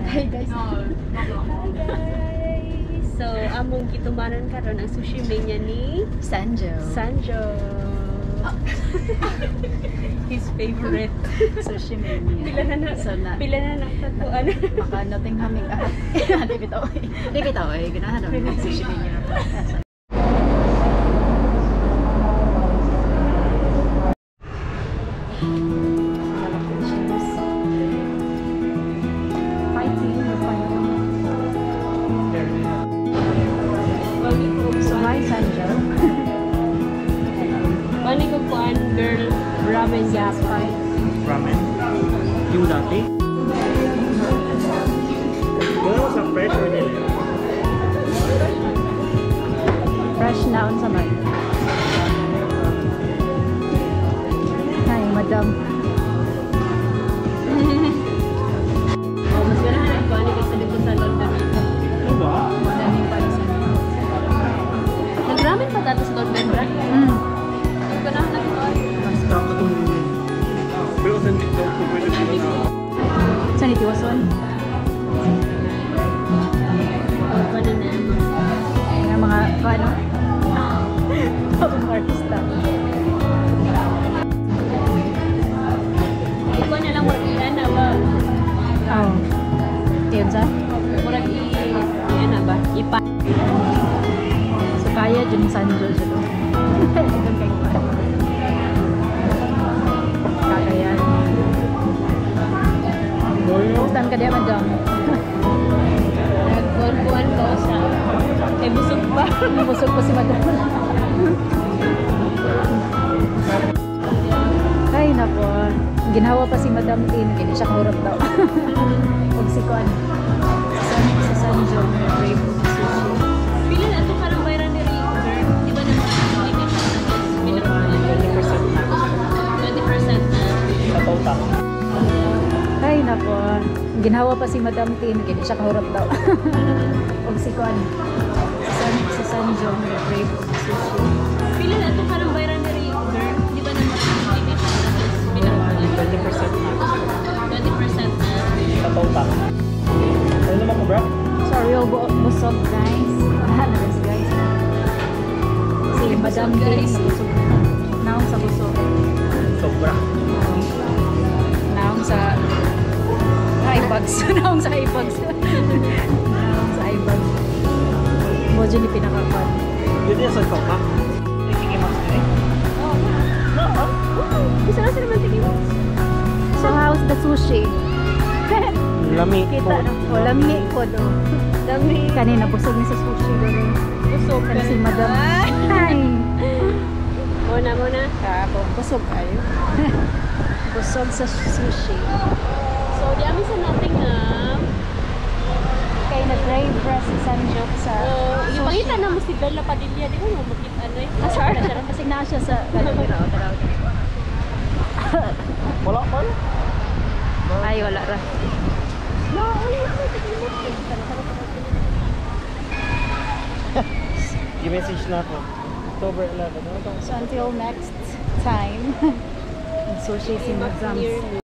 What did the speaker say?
Hi guys. Hi guys. So, among gitumanan karon ang sushi mania ni Sanjo. His favorite Sushi mania. Pila na nakatatuan. Maka nothing haming Di bitaw eh. Ganahan namin ng sushi mania na to. Bani ko kuan girl ramen yapay. Ramen? Yung dati? Gano'n sa fresh or deli? Fresh na on sa man. Hi, madam. Oh, mas ganahan ang bani kasi dito sa London. Ano ba? Madaming pansin. Nagramen pa dati sa London, bra? Ganahan na kuan. Stop na itong... Pero authentic daw kung pwede ko na. Saan itiwason? Pwede na Yung mga, ano? Pabong artista. ikuan na lang wag na ba? Oh. Yun sa? Murag i-ana ba? Ipa. So, kaya dyan Sanjo dyan. Hanggang kayo pa. Kakayan. Saan ka diya, madam? Nagkuan ko sa busog pa. Busog po si madam. Ay, napo. Ginawa pa si Madam Tin. Hindi siya kahurap daw. Huwag si Kuan. Sa Sanjo. Brave sushi. Pila na ito karang bayran ni River? Di ba naman pila na 20% na. 20% na. Sa total. Ay, napo. Ginawa pa si Madam Tin. Hindi siya kahurap daw. Huwag si Kuan. Sa Sanjo. Brave sushi. Pila na ito karang bayran ni River? Di ba naman pila na 20% na. 20% na. Sa total. Ano naman ko, bro? Sorry, busog guys. Nalas guys. Si Madam Tin sa busog. Naong sa busog. Sobra. Naong sa iPads. Naong sa iPads. Naong sa iPads. Mojo ni pinakapan. Yun yung sa coca. Nakikimas din eh. Isa na sila man tigil. So how's the sushi? Lami. Kita no? O, lami ko do. Dami. Kanina busog ni sa sushi do. Busog Kasi si Madam. Hi. Muna. Kapo, busog ayo. Busog sa sushi. So, di amin sa nating na Kay nag-drive press si Sanjo sa yung pangita na mo si Bella Padilla, di ba mo makita ano eh? Asar na siya. Kasi na siya sa taraw. Wala pa. Ay, wala ra. I-message na ako. October 11. Ano to? So until next time, sushi si Madam.